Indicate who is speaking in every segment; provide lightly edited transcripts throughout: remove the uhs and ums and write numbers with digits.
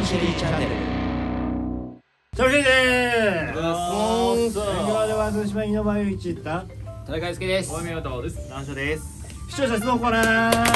Speaker 1: シェリーチャンネル。
Speaker 2: シャルムシェリーでーす。
Speaker 1: 今
Speaker 2: では島井の前一行った
Speaker 1: 田中介です。
Speaker 3: 大宮太です。
Speaker 2: 南所です。視聴者質問コーナー。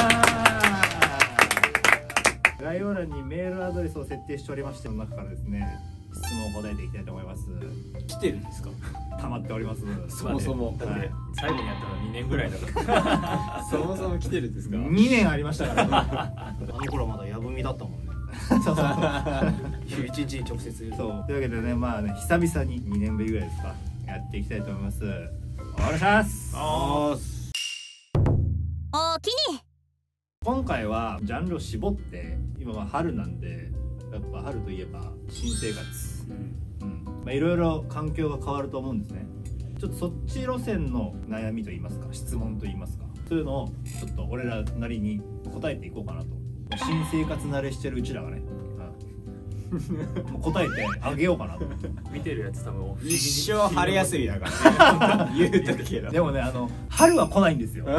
Speaker 2: 概要欄にメールアドレスを設定しておりまして、その中からですね、質問を答えていきたいと思います。
Speaker 1: 来てるんですか？
Speaker 2: 溜まっております。
Speaker 1: そもそも
Speaker 3: だって最後にやったの2年ぐらいだから
Speaker 1: そもそも来てるんですか？
Speaker 2: 2年ありましたから、ね、
Speaker 4: あの頃まだやぶみだったもんね。
Speaker 2: そうそう
Speaker 4: 一日に直接言う。
Speaker 2: そうというわけでね、まあね、久々に2年ぶりぐらいですか、やっていきたいと思います。お願いします。
Speaker 5: おおきに。
Speaker 2: 今回はジャンルを絞って、今は春なんで、やっぱ春といえば新生活、まあいろいろ環境が変わると思うんですね。ちょっとそっち路線の悩みといいますか、質問といいますか、そういうのをちょっと俺らなりに答えていこうかなと。新生活慣れしてるうちらがね、もう答えてあげようかなと。
Speaker 3: 見てるやつ多分
Speaker 1: 一生春休みだからね言うとくけど。
Speaker 2: でもね、春は来ないんですよ。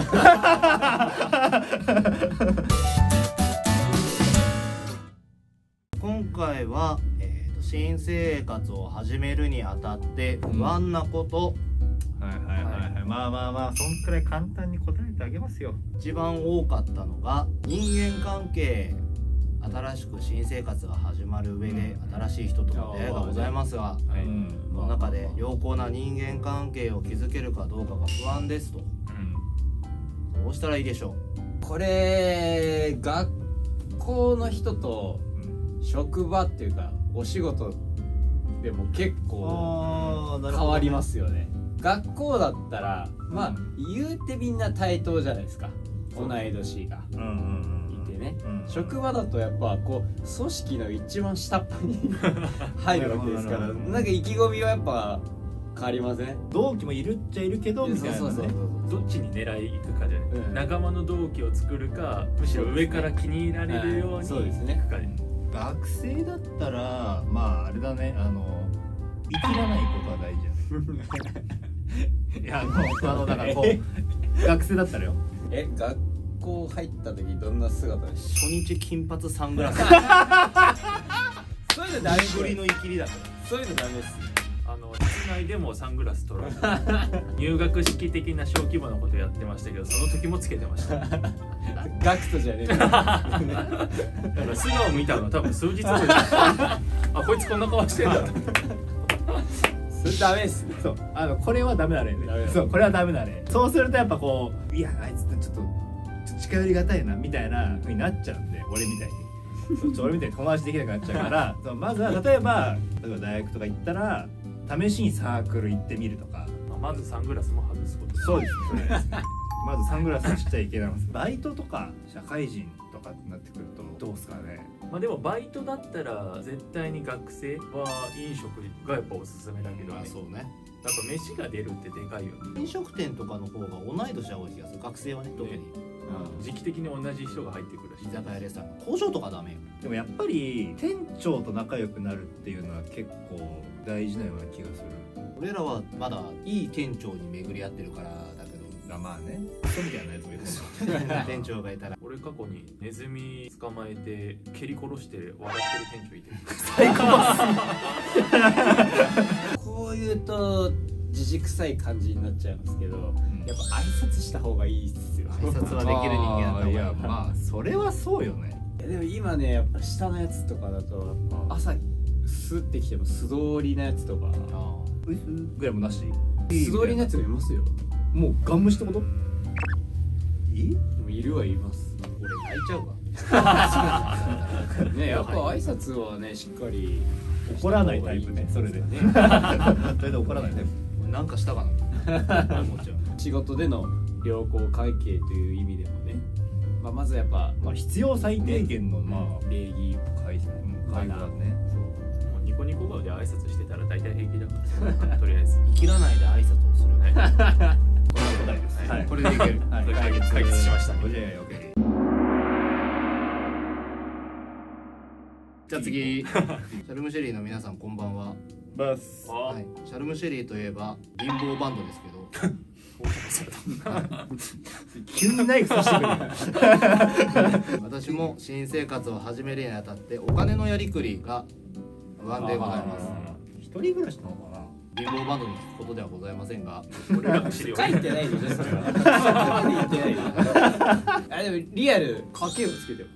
Speaker 4: 今回は、新生活を始めるにあたって不安なこと、
Speaker 2: まあそんくらい簡単に答えてあげますよ。
Speaker 4: 一番多かったのが人間関係。新しく新生活が始まる上で新しい人との出会いがございますが、その中で良好な人間関係を築けるかどうかが不安ですと。どうしたらいいでしょ
Speaker 1: う。これ学校の人と職場っていうかお仕事でも結構変わりますよね。学校だったらまあ言うてみんな対等じゃないですか、同い年がいてね。職場だとやっぱこう組織の一番下っ端に入るわけですから、なんか意気込みはやっぱ変わりません？
Speaker 2: 同期もいるっちゃいるけどみたいなね。
Speaker 3: どっちに狙い行くかじゃない、仲間の同期を作るか、むしろ上から気に入られるように行くか。
Speaker 2: 学生だったらまああれだね、生きらないことは大事じゃない。いやだからこう学生だったらよ。
Speaker 1: 学校入った時どんな姿でした？
Speaker 4: 初日金髪サングラス。
Speaker 1: そういうのダメ。
Speaker 4: ぶりの生きりだから。
Speaker 1: そういうのダメです。
Speaker 3: 室内でもサングラス取られる入学式的な小規模なことやってましたけど、その時もつけてました。
Speaker 1: ガクトじゃねえか。
Speaker 3: だから素顔見たの多分数日後であ、こいつこんな顔してんだ。
Speaker 1: それダメっすね。
Speaker 2: そうこれはダメだね。そうこれはダメだね。そうするとやっぱこう、いやあいつちょっと近寄りがたいなみたいな風になっちゃうんで、俺みたいに。俺みたいに友達できなくなっちゃうからまずは例えば大学とか行ったら試しにサークル行ってみるとか。
Speaker 3: まずサングラスも外すこと。
Speaker 2: そうですまずサングラスしちゃいけないんです。バイトとか社会人とかってなってくるとどうですかね。
Speaker 3: まあでもバイトだったら絶対に学生は飲食がやっぱおすすめだけどね。
Speaker 4: そうね。
Speaker 3: やっぱ飯が出るってでかいよね。
Speaker 4: 飲食店とかの方が同い年は多い気がする。学生はね、特に。
Speaker 3: 時期的に同じ人が入ってくるし。
Speaker 4: 居酒屋レストラン、工場とかダメよ。
Speaker 2: でもやっぱり店長と仲良くなるっていうのは結構大事なような気がする。
Speaker 4: 俺らはまだいい店長に巡り合ってるからだけど、
Speaker 2: まあね、そうみたいなやつもいる。
Speaker 4: 店長がいたら。
Speaker 3: 俺過去にネズミ捕まえて蹴り殺して笑ってる店長いてる。
Speaker 2: 最高。
Speaker 1: こういうと自軸臭い感じになっちゃいますけど、やっぱ挨拶した方がいいっすよ。
Speaker 4: 挨拶はできる人間だった方がいい。
Speaker 2: いやまあそれはそうよね。
Speaker 1: でも今ね、やっぱ下のやつとかだとやっぱ朝スッてきても素通りのやつとか、
Speaker 2: ぐらいもなし。
Speaker 1: 素通りのやつもいますよ。
Speaker 2: もうガン無視ってこと？
Speaker 1: でもいるはいます。
Speaker 4: 俺泣いちゃうわ。
Speaker 1: ね、やっぱ挨拶はね、しっかり
Speaker 2: 怒らないタイプね。それでね。それで怒らないタイプ。
Speaker 4: なんかしたかな思っちゃう。
Speaker 1: 仕事での良好関係という意味でもね、まずやっぱ
Speaker 2: 必要最低限の
Speaker 1: 礼儀
Speaker 2: 会話だね。
Speaker 3: ニコニコ顔で挨拶してたら大体平気だから。とりあえず
Speaker 4: 生きらないで挨拶をする。
Speaker 2: これは答えです。
Speaker 4: これでいける。
Speaker 3: 解決しました。
Speaker 4: じゃあ次、シャルムシェリーの皆さんこんばんは。
Speaker 2: バス。
Speaker 4: はい、シャルムシェリーといえば貧乏バンドですけど、
Speaker 2: 急にナイフ刺してくる。
Speaker 4: 私も新生活を始めるにあたってお金のやりくりが不安でございます。
Speaker 2: 一人暮らしなのかな。
Speaker 4: 貧乏バンドに聞くことではございませんが、
Speaker 3: 俺らの資料
Speaker 1: 書いてないでしょそれは。そこまで言ってないであ、でもリアル家計簿つけて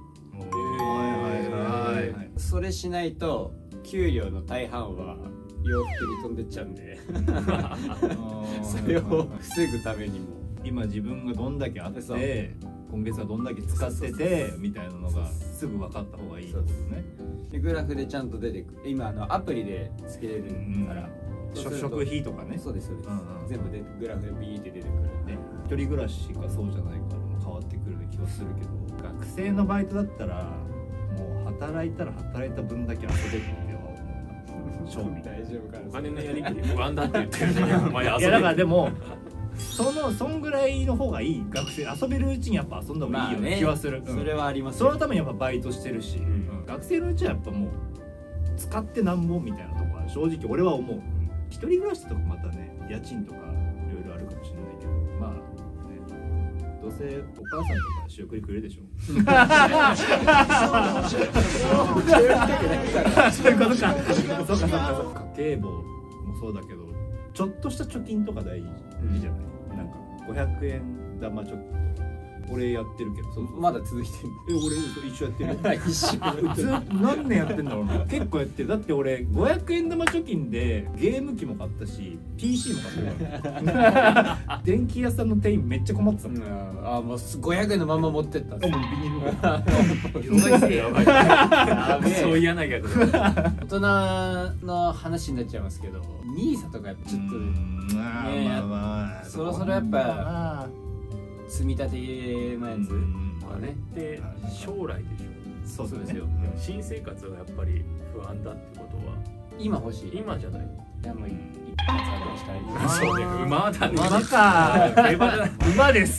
Speaker 1: ますそれしないと給料の大半は洋服に飛んでっちゃうんでそれを防ぐためにも
Speaker 2: 今自分がどんだけあって今月はどんだけ使っててみたいなのがすぐ分かった方がいいってことね。
Speaker 1: でグラフでちゃんと出てくる。今アプリでつけれるから、
Speaker 2: 食費とかね。
Speaker 1: そうですそうです、全部でグラフでビーって出てくるんで、
Speaker 2: 一人暮らしがそうじゃないから変わってくる気がするけど、学生のバイトだったらもう働いたら働いた分だけ遊べるって正味
Speaker 1: 大丈夫かな。
Speaker 3: お金のやりくり不安だって言ってるのにお前遊べる。
Speaker 2: いやだからでもそんぐらいの方がいい。学生遊べるうちにやっぱ遊んだ方がいいような気はする、
Speaker 1: それはあります
Speaker 2: そのためにやっぱバイトしてるし、学生のうちはやっぱもう使ってなんぼみたいなとこは正直俺は思う。一人暮らしとかまたね家賃とかいろいろあるかもしれないけど、まあねどうせお母さんとか仕送りくれるでしょそういうことか。そうか家計簿もそうだけどちょっとした貯金とか大事じゃない、なんか500円玉貯金とか俺やってるけど。
Speaker 1: まだ続いてる。
Speaker 2: 俺一緒やってるよ
Speaker 1: 一緒
Speaker 2: ずっと何年やってんだろうな。結構やってる。だって俺500円玉貯金でゲーム機も買ったし PC も買ってるから電気屋さんの店員めっちゃ困ってたもん。
Speaker 1: あ、もう500円のまま持ってったんです。
Speaker 2: もうビニール
Speaker 3: やばいそう嫌な逆だ。
Speaker 1: 大人の話になっちゃいますけど、ニーサとかやっぱちょっとそろそろやっぱ積み立てのやつ、
Speaker 3: あれって将来でしょ。
Speaker 2: そうですよ。
Speaker 3: 新生活はやっぱり不安だってことは
Speaker 1: 今欲しい。
Speaker 3: 今じゃない。
Speaker 1: いやもう一発あるしたい。
Speaker 3: そうね、馬だね。
Speaker 2: 馬か。馬です。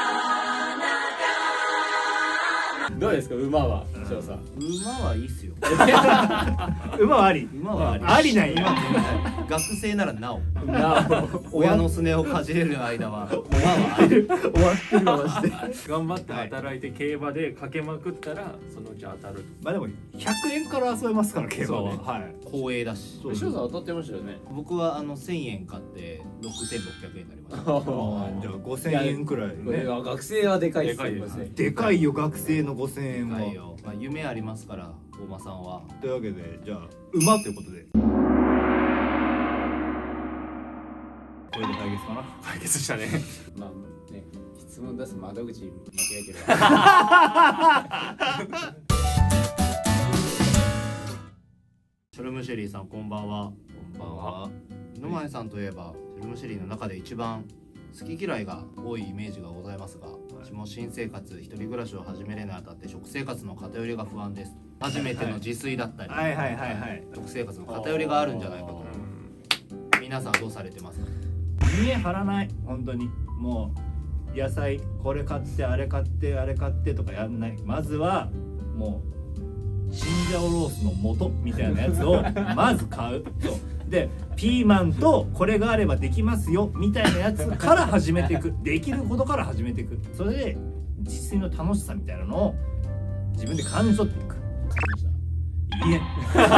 Speaker 1: どうですか馬は翔さん。
Speaker 4: 馬はいいっすよ。
Speaker 2: 馬はあり。
Speaker 4: 馬はあり。
Speaker 2: ありなんや。
Speaker 4: 学生ならなお。親のすねをかじれる間は馬はあり。
Speaker 2: 終わってるわマジで。
Speaker 3: 頑張って働いて競馬でかけまくったらそのうち当たる。
Speaker 2: まあでも100円から遊べますから競馬は。はい。
Speaker 4: 光栄だし。
Speaker 1: 翔さん当たってましたよね。
Speaker 4: 僕は1000円買って6600円になりました。
Speaker 2: じゃあ5000円くらいね。
Speaker 1: 学生はでかいですよ。
Speaker 2: でかいよ学生の5000円は。
Speaker 4: まあ夢ありますから大間さんは。
Speaker 2: というわけでじゃあ馬ということで。これで解決かな。
Speaker 3: 解決したね。
Speaker 1: まあね、質問出す窓口間違えてる。
Speaker 4: ショルムシェリーさんこんばんは。こんばんは。野前さんといえばショルムシェリーの中で一番好き嫌いが多いイメージがございますが、私も新生活一人暮らしを始めるにあたって食生活の偏りが不安です。初めての自炊だったり、食生活の偏りがあるんじゃないかと。皆さんどうされてますか？
Speaker 2: 見え張らない。本当にもう野菜これ買ってあれ買ってあれ買ってとかやんない。まずはもうチンジャオロースの素みたいなやつをまず買う。そうでピーマンとこれがあればできますよみたいなやつから始めていく。できることから始めていく。それで自炊の楽しさみたいなのを自分で感じ取っていく。いいえ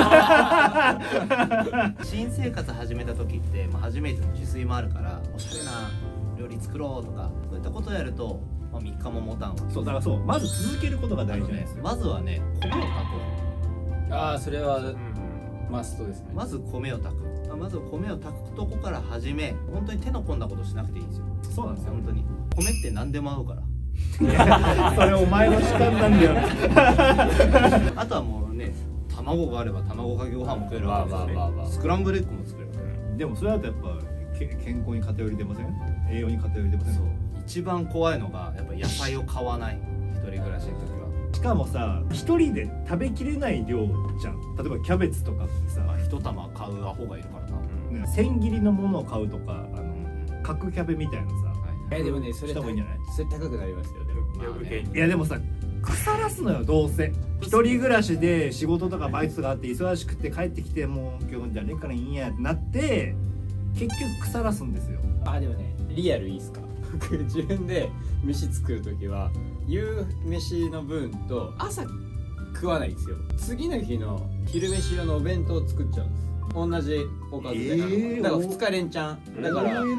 Speaker 4: 新生活始めた時って、初めての自炊もあるからおしゃれな料理作ろうとかそういったことをやると、3日も持たんわけ。
Speaker 2: そうだからそうまず続けることが大事です。
Speaker 4: まずはね米を炊こ
Speaker 1: ああ、それはマストですね。
Speaker 4: う。まず米を炊く。まず米を炊くとこから始め、本当に手の込んだことしなくていいんですよ。
Speaker 2: そうなんですよ。
Speaker 4: 本当に米って何でも合うから。
Speaker 2: それお前の主観なんだよ。
Speaker 4: あとはもうね、卵があれば卵かけご飯も食えるわけですね。スクランブルエッグも作れる。
Speaker 2: でもそれだとやっぱ健康に偏り出ません？栄養に偏り出ません？
Speaker 4: そう。一番怖いのがやっぱ野菜を買わない。一人暮らしの時は。
Speaker 2: しかもさ、一人で食べきれない量じゃん。例えばキャベツとかってさ、
Speaker 4: 一玉買うアホがいるからな。
Speaker 2: 千切りのものを買うとか、角キャベみたいなさ。
Speaker 1: でもね、それ
Speaker 2: した方がいいんじゃない？
Speaker 1: それ高くなりますよ。でも
Speaker 2: いやでもさ、腐らすのよどうせ。一人暮らしで仕事とかバイトとかあって忙しくて帰ってきてもう今日じゃねえからいいやってなって結局腐らすんですよ。
Speaker 1: でもね、 リアルいいっすか？僕自分で飯作る時は夕飯の分と朝食わないんですよ。次の日の昼飯用のお弁当を作っちゃうんです。同じおかずで、だから2日連チャンだからだ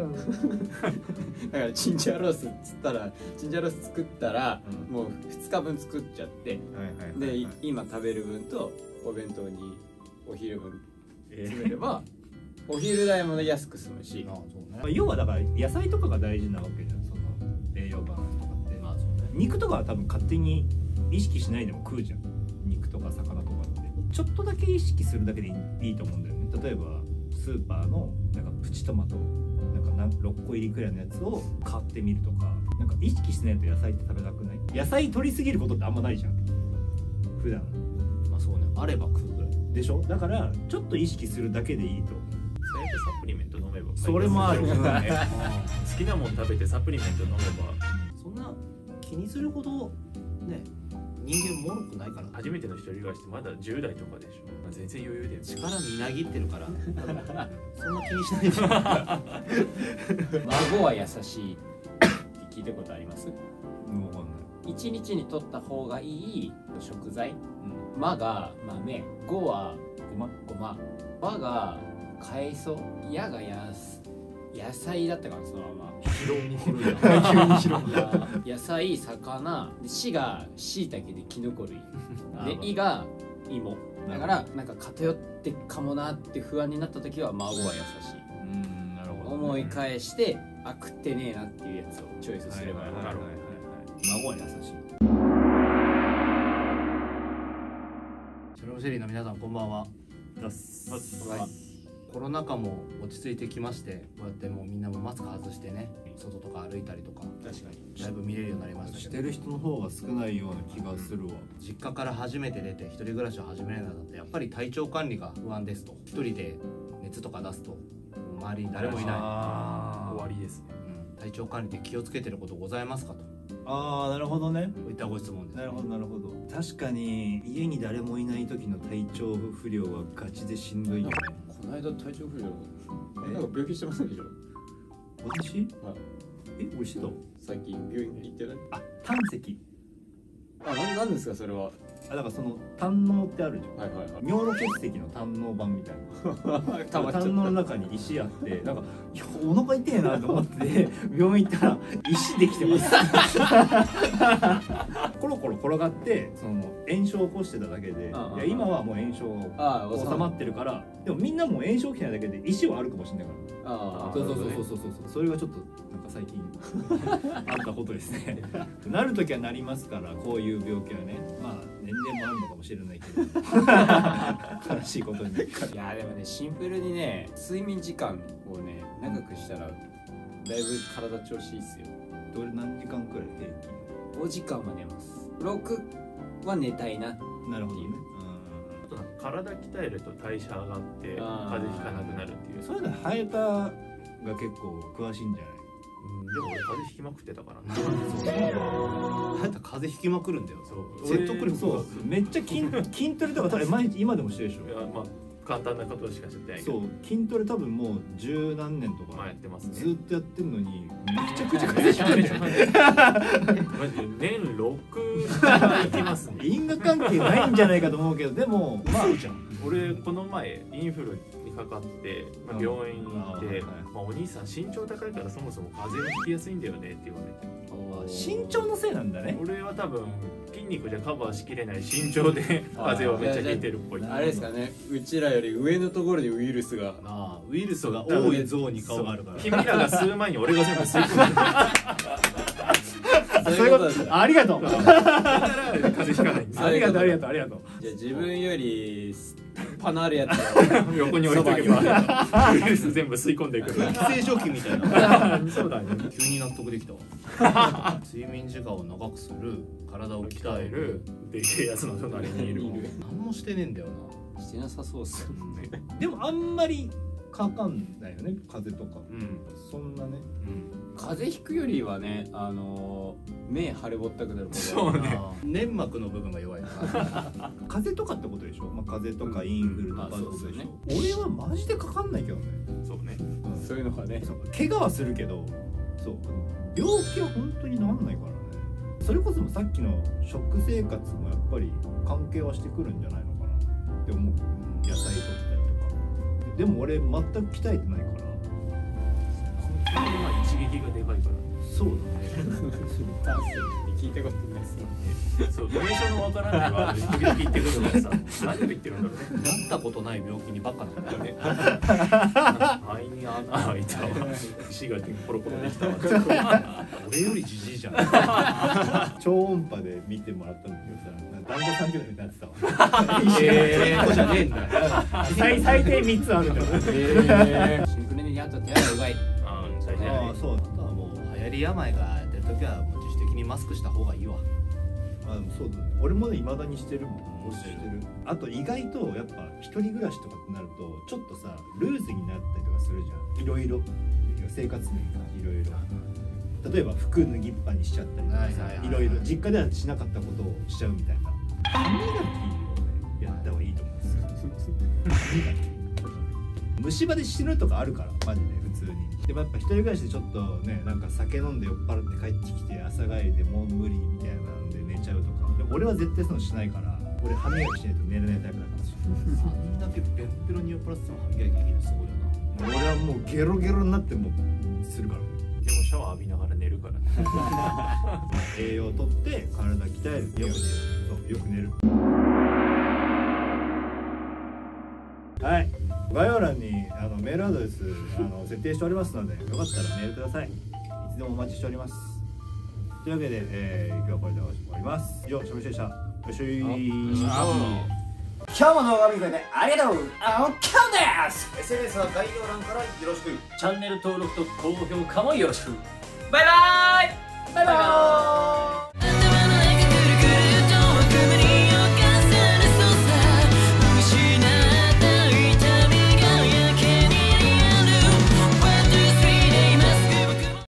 Speaker 1: からチンジャオロースっつったらチンジャオロース作ったら、もう2日分作っちゃって、で今食べる分とお弁当にお昼分詰めれば、お昼代も安く済むし、
Speaker 2: 要はだから野菜とかが大事なわけじゃん、その栄養バランスとかって。肉とかは多分勝手に意識しないでも食うじゃん。肉とか魚とかってちょっとだけ意識するだけでいいと思うんだよね。例えばスーパーのなんかプチトマトなんか6個入りくらいのやつを買ってみるとか、なんか意識しないと野菜って食べなくない？野菜取りすぎることってあんまないじゃん普段。
Speaker 4: まあそうね、あれば食うぐらい
Speaker 2: でしょ。だからちょっと意識するだけでいいと。
Speaker 3: それとサプリメント飲めば
Speaker 2: それもある
Speaker 3: 好きなもん食べてサプリメント飲めば
Speaker 4: そんな気にするほどね、人間もろくないから。
Speaker 3: 初めての一人暮らしってまだ10代とかでしょ、まあ、全然余裕で
Speaker 4: 力みなぎってるからそんな気にしないで
Speaker 1: 孫は優しいって聞いたことあります？
Speaker 2: もうわかんない。
Speaker 1: 1日に取った方がいい食材、まが豆、ごはごま、ばが海藻、やが野菜だったかな、そのまま野菜、魚、しがしいたけでキノコ類で、いが芋だから、なんか偏ってかもなって不安になった時は孫は優しい。
Speaker 2: なるほど。
Speaker 1: 思い返して食ってねえなっていうやつをチョイスすればいい。
Speaker 2: 孫は優しい。
Speaker 4: シュローシェリーの皆さんこんばんは。コロナ禍も落ち着いてきまして、こうやってもうみんなもマスク外してね、外とか歩いたりとか、確かにだいぶ見れるようになりましたけど、
Speaker 2: してる人の方が少ないような気がするわ。
Speaker 4: 実家から初めて出て一人暮らしを始めるようになって、やっぱり体調管理が不安ですと。一人で熱とか出すと周りに誰もいない、
Speaker 3: 終わりですね。
Speaker 4: 体調管理で気をつけてることございますかと。
Speaker 2: ああ、なるほどね。
Speaker 4: こういったご質問です。
Speaker 2: なるほどなるほど。確かに家に誰もいない時の体調不良はガチでしんどいよね。
Speaker 1: この間体調不良なんか病気してませんでしょ？
Speaker 2: 私？
Speaker 1: はい。
Speaker 2: 俺してた？
Speaker 1: 最近病院に行ってない？
Speaker 2: あ、胆石。
Speaker 1: なんですかそれは？
Speaker 2: だからその胆のってあるじゃん。
Speaker 1: はいはいはい。
Speaker 2: 尿路結石の胆の版みたいな。
Speaker 1: 溜まっちゃった。
Speaker 2: 胆の中に石あって、なんかいやお腹痛えなと思って病院行ったら石できてます。コロコロ転がってその炎症を起こしてただけで、いや今はもう炎症収まってるから、でもみんなも炎症起きてないだけで石はあるかもしれないから。そうそれがちょっとなんか最近あったことですね。なるときはなりますから、こういう病気はね、まあ年齢もあるのかもしれないけど悲しいことに。い
Speaker 1: やでもね、シンプルにね、睡眠時間をね長くしたらだいぶ体調子いいっすよ。
Speaker 2: どれ何時間くらい平均？
Speaker 1: 5時間は寝ます。6は寝たいなっていう。
Speaker 2: なるほどね。
Speaker 3: あと体鍛えると代謝上がって風邪ひかなくなるっていう。
Speaker 2: そういうのハヤタが結構詳しいんじゃない？
Speaker 3: でも俺風邪ひきまくってたからね。
Speaker 4: あなた風邪ひきまくるんだよ。
Speaker 3: そう
Speaker 4: 説得力。
Speaker 2: そうめっちゃ筋トレとか毎日今でもしてるでしょ。
Speaker 3: いやまあ簡単なことしかしてないけど。
Speaker 2: そう筋トレ多分もう十何年とか
Speaker 3: やってますね。
Speaker 2: ずっとやってんのにめちゃくちゃ風邪ひくんだよ。
Speaker 3: マジで年6いきますね。
Speaker 2: 因果関係ないんじゃないかと思うけど、でもまあ
Speaker 3: 俺この前インフルにかかって、まあ、病院に行って、まあ、お兄さん身長高いからそもそも風邪ひきやすいんだよねって言われて。
Speaker 2: 身長のせいなんだね。
Speaker 3: 俺は多分筋肉じゃカバーしきれない身長で風邪をめっちゃひいてるっぽい。
Speaker 1: あれですかね、うちらより上のところにウイルスが
Speaker 4: ウイルスが多い像に顔があるから。
Speaker 3: 君らが吸う前に俺が全部吸い込んで
Speaker 2: そういうことです。ありがとう。
Speaker 3: だから風邪ひかないんです。
Speaker 2: ありがとう。
Speaker 1: じゃあ自分よりパナあるやつを
Speaker 3: 横に置いとけばウイルス全部吸い込んでいく。
Speaker 4: 空気清浄機みたいな。
Speaker 3: そうだね。
Speaker 4: 急に納得できたわ。睡眠時間を長くする、体を鍛える、
Speaker 3: でけえやつの隣にいる。
Speaker 4: 何もしてねえんだよな。
Speaker 1: してなさそうっすよね。
Speaker 2: でもあんまりかかんないよね、風邪とか。そんなね。
Speaker 1: 風邪ひくよりはね、目腫れぼったくなる。
Speaker 3: そうね。
Speaker 4: 粘膜の部分が弱いから。
Speaker 2: 風邪とかってことでしょ。まあ風邪とかインフルとかそうでしょ。俺はマジでかかんないけどね。
Speaker 3: そうね。
Speaker 1: そういうのがね、
Speaker 2: 怪我はするけど、そう病気は本当になんないからね。それこそもさっきの食生活もやっぱり関係はしてくるんじゃないのかなって思う。野菜取ったりとか。でも俺全く鍛えてないから。
Speaker 3: 一撃がでかいから。
Speaker 2: そうだね。
Speaker 1: 聞いたことないですよ。
Speaker 3: そう、名称のわからないワードで時々言ってくるからさ、何を言ってるんだろうね。
Speaker 4: なったことない病気にばっかなんだよね。
Speaker 3: 肺に穴開いたわ。石がポロポロできたわ。俺よりじじいじゃん。
Speaker 2: 超音波で見てもらったんだけどさ、団子3キロになってたわ。
Speaker 4: じゃねえんだよ。
Speaker 2: 最低3つあるんだよ。
Speaker 1: シンクロにあった手洗いうがい。
Speaker 3: 最低。
Speaker 2: ああ、そう。
Speaker 4: あとはもう流行り病が出るときはもう自主的にマスクした方がいいわ。
Speaker 2: あ、でもそうだね。俺もね、未だにしてるもん。俺してる。あと意外とやっぱ一人暮らしとかってなるとちょっとさルーズになったりとかするじゃん。いろいろ生活面がいろいろ。例えば服脱ぎっぱにしちゃったりとかさ、いろいろ実家ではしなかったことをしちゃうみたいな。歯磨きをねやった方がいいと思うんですよ。歯磨き。虫歯で死ぬとかあるからマジで普通に。でもやっぱ一人暮らしでちょっとねなんか酒飲んで酔っ払って帰ってきて朝帰りでもう無理みたいなので寝ちゃうとか。でも俺は絶対そういうのしないから。俺歯磨きしないと寝れないタイプだから。
Speaker 4: あんだけベロベロに酔っ払ってても歯磨きできるのすごいよな。
Speaker 2: 俺はもうゲロゲロになってもするからね。
Speaker 3: でもシャワー浴びながら寝るからね。
Speaker 2: 栄養をとって体鍛える。よく寝る。そうよく寝る。はい。概要欄にメールアドレス設定しておりますので、よかったらメールください。いつでもお待ちしております。というわけで、今日はこれで終わります。以上、しょぶしでした。よっしゃい。
Speaker 5: 今日も動画を見てくれてありがとう。あっ、キャンです。 SNS は概要欄からよろしく。
Speaker 6: チャンネル登録と高評価もよろしく。
Speaker 5: バイバーイ。バイバーイ。